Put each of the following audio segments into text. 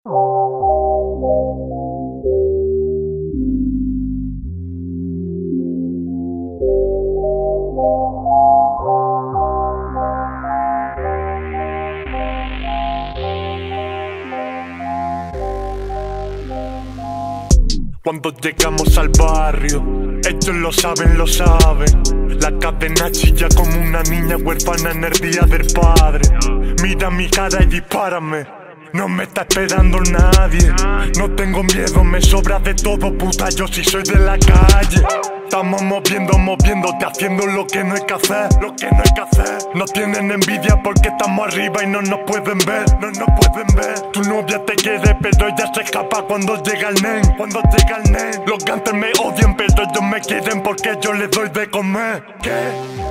Cuando llegamos al barrio, ellos lo saben, lo saben. La cadena chilla como una niña huérfana en el día del padre. Mira mi cara y dispárame, no me está esperando nadie. No tengo miedo, me sobra de todo, puta, yo sí soy de la calle. Estamos moviéndote, haciendo lo que no hay que hacer, No tienen envidia porque estamos arriba y no nos pueden ver, Tu novia te quiere pero ella se escapa cuando llega el nen, Los gantes me odian pero ellos me quieren porque yo les doy de comer. ¿Qué?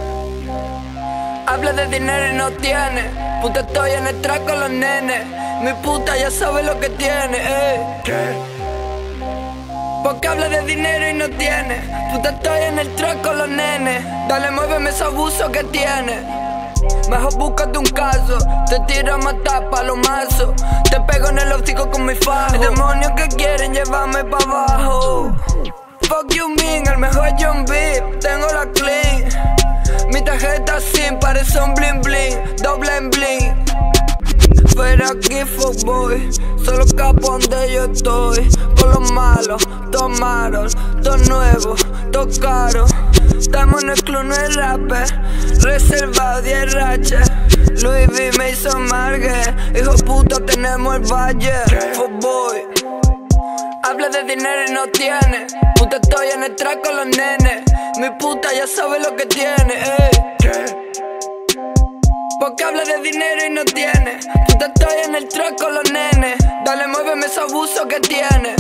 Habla de dinero y no tiene. Puta, estoy en el track con los nenes. Mi puta ya sabe lo que tiene, ¿Qué? Porque habla de dinero y no tiene. Puta, estoy en el track con los nenes. Dale, muéveme ese abuso que tiene. Mejor búscate un caso. Te tiro a matar pa' los mazos. Te pego en el hocico con mi fajo. Hay demonios que quieren llevarme pa' abajo. Fuck you mean, el mejor John B. Tengo la clean. Mi tarjeta sin parece un bling bling, doble en bling. Pero aquí fuckboy, solo capo donde yo estoy. Por los malos, tomaron, todo nuevo, todo caro. Estamos en el club, no es rapper, reservado 10 raches. Louis V me hizo margue, hijo puta tenemos el valle. Fuckboy, habla de dinero y no tiene. Puta, estoy en el track con los nenes. Mi puta ya sabe lo que tiene, Porque habla de dinero y no tiene. Puta, estoy en el track con los nenes. Dale, muéveme ese abuso que tiene.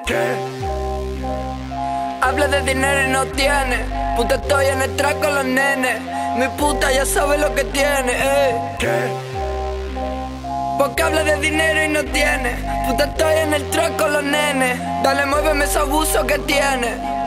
Habla de dinero y no tiene. Puta, estoy en el track con los nenes. Mi puta ya sabe lo que tiene, Porque habla de dinero y no tiene. Puta, estoy en el track con los nenes. Dale, muéveme ese abuso que tiene.